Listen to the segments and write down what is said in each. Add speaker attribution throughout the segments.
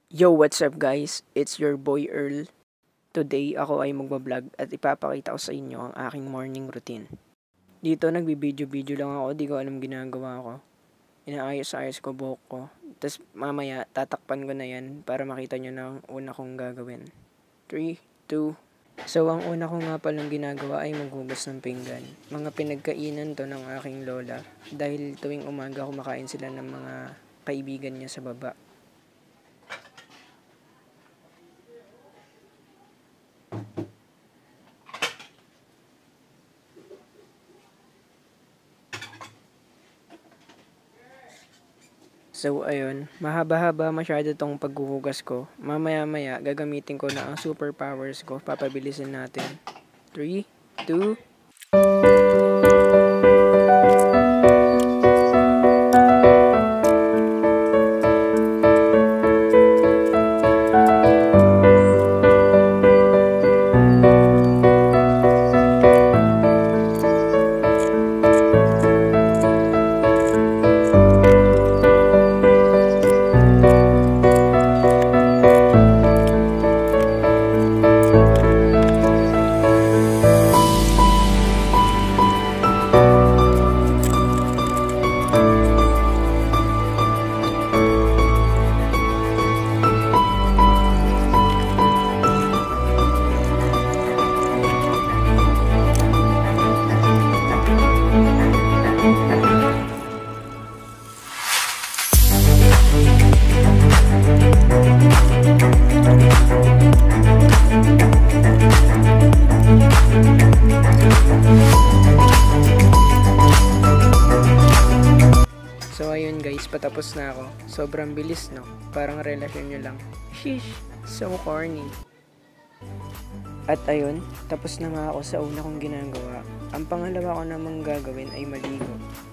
Speaker 1: Yo, what's up guys? It's your boy Earl. Today ako ay magbablog at ipapakita ko sa inyo ang aking morning routine. Dito nagbibideo-video lang ako, di ko alam ginagawa ko. Inaayos-ayos ko buhok ko. Tapos mamaya tatakpan ko na yan para makita nyo na ang una kong gagawin. 3, 2, So ang una ko nga palang ginagawa ay maghugas ng pinggan. Mga pinagkainan to ng aking lola dahil tuwing umaga kumakain sila ng mga kaibigan niya sa baba. So, ayun. Mahaba-haba masyado tong paghuhugas ko. Mamaya-maya, gagamitin ko na ang superpowers ko. Papabilisin natin. 3, 2, So ayun guys, patapos na ako. Sobrang bilis, no? Parang relasyon nyo lang. Sheesh, so corny. At ayun, tapos na nga ako sa una kong ginagawa. Ang pangalawa ko namang gagawin ay maligo.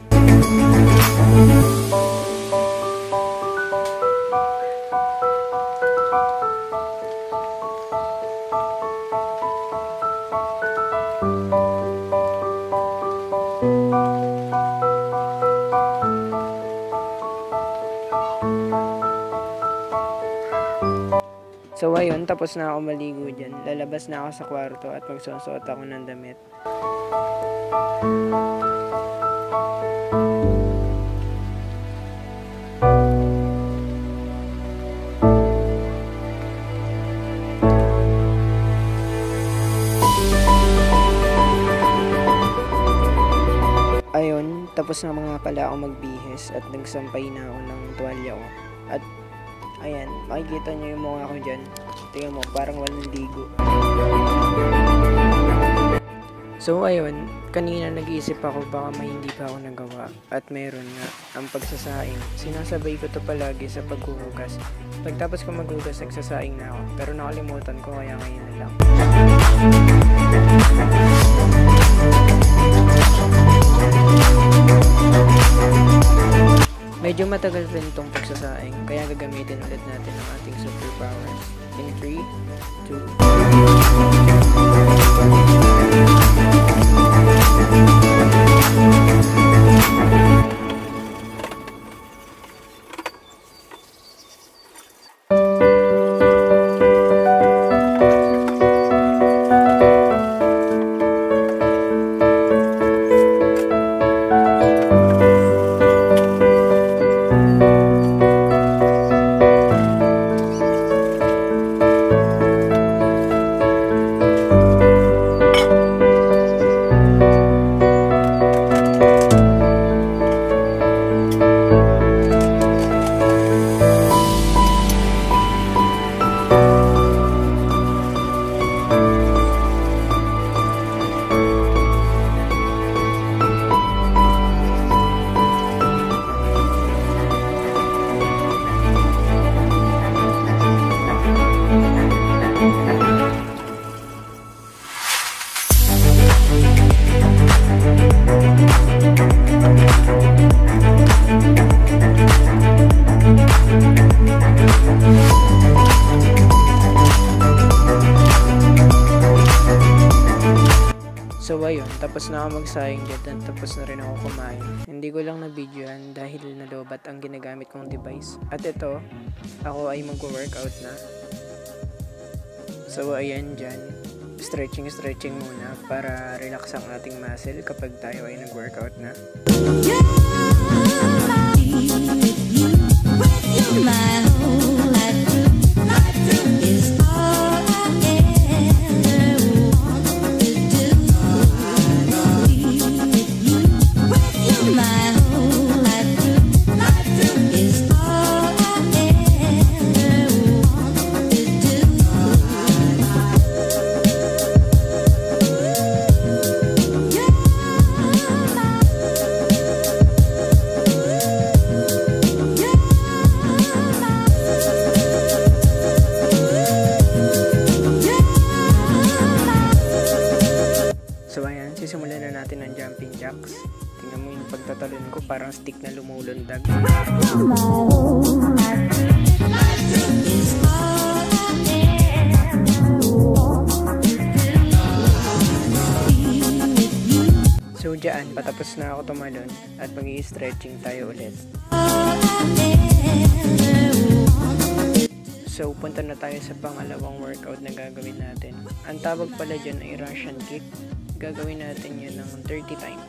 Speaker 1: So ayun, tapos na ako maligo dyan. Lalabas na ako sa kwarto at magsusuot ako ng damit. Ayun, tapos na mga pala ako magbihis at nagsampay na ako ng tuwalya ko. At ayan, makikita nyo yung mukha ko dyan. Tingnan mo, parang walang ligo. So ayun, kanina nag-iisip ako baka may hindi pa ako nagawa. At meron nga, ang pagsasaing. Sinasabay ko to palagi sa paghuhugas. Pagtapos ko maghugas, nagsasaing na ako. Pero nakalimutan ko kaya ngayon na lang. Medyo matagal rin itong pagsasaing, kaya gagamitin ulit natin ang ating superpowers. In 3, 2, So ayun, tapos na ako magsayang dyan, tapos na rin ako kumain. And hindi ko lang na-videohan dahil nalobat ang ginagamit kong device. At ito, ako ay magwo-workout na. So ayan dyan, stretching muna para relax ang ating muscle kapag tayo ay nag-workout na. So ayan, sisimulan na natin ang jumping jacks. Tingnan mo yung pagtatalon ko, parang stick na lumulundag. So dyan, patapos na ako tumalon at mag-i-stretching tayo ulit. So punta na tayo sa pangalawang workout na gagawin natin. Ang tawag pala dyan ay Russian kick. Gagawin natin yun ng 30 times.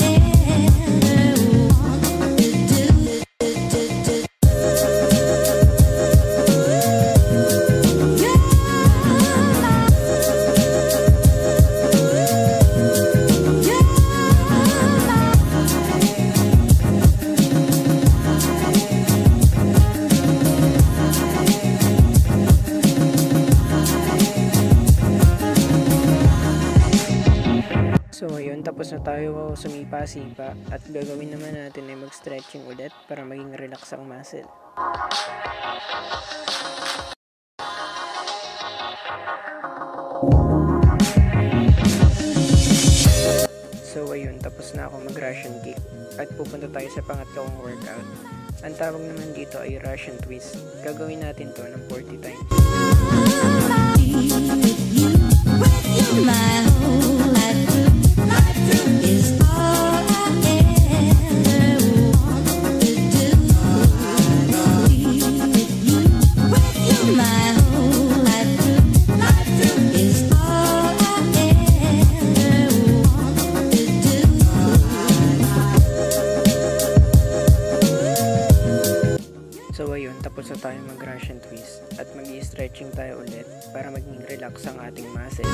Speaker 1: So ayun, tapos na tayo sumipa-sipa at gagawin naman natin ay mag-stretching ulit para maging relax ang muscle. So ayun, tapos na ako mag-Russian kick at pupunta tayo sa pangatlong workout. Ang tawag naman dito ay Russian twist. Gagawin natin to ng 40 times. So ayun, tapos na tayo mag-Russian twist at mag-i-stretching tayo ulit para maging relax ang ating muscle.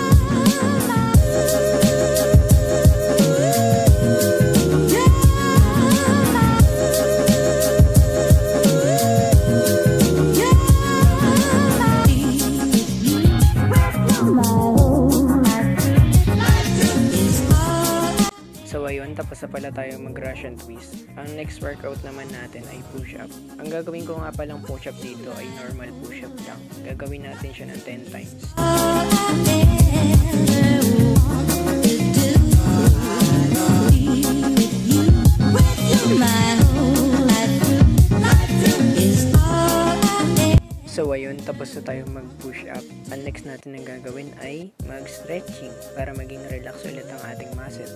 Speaker 1: So ayun, tapos na pala tayo mag-Russian twist. Ang next workout naman natin ay push-up. Ang gagawin ko nga palang push-up dito ay normal push-up lang. Gagawin natin siya ng 10 times. So ayun, tapos na tayo mag-push up. Ang next natin na gagawin ay mag-stretching para maging relax ulit ang ating muscle.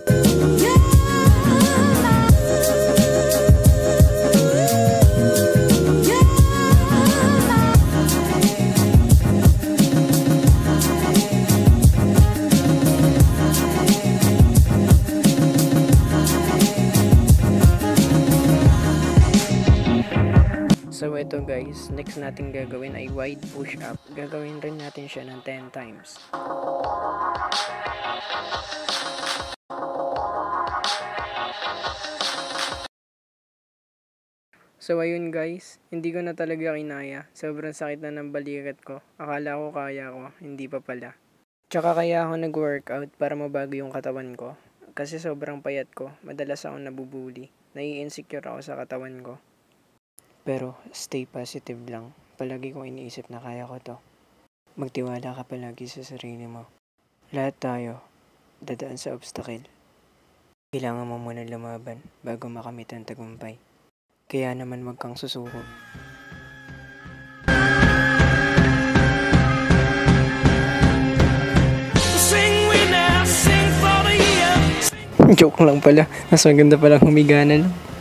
Speaker 1: So ito guys, next natin gagawin ay wide push up. Gagawin rin natin siya ng 10 times. So ayun guys, hindi ko na talaga kinaya. Sobrang sakit na ng balikat ko. Akala ko kaya ko, hindi pa pala. Tsaka kaya ako nag-workout para mabago yung katawan ko. Kasi sobrang payat ko, madalas akong nabubuli. Nai-insecure ako sa katawan ko. Pero stay positive lang. Palagi kong iniisip na kaya ko to. Magtiwala ka palagi sa sarili mo. Lahat tayo dadaan sa obstacle. Kailangan mo muna lumaban bago makamit ang tagumpay. Kaya naman wag kang susuko. Joke lang pala. Mas maganda palang humiga na lang.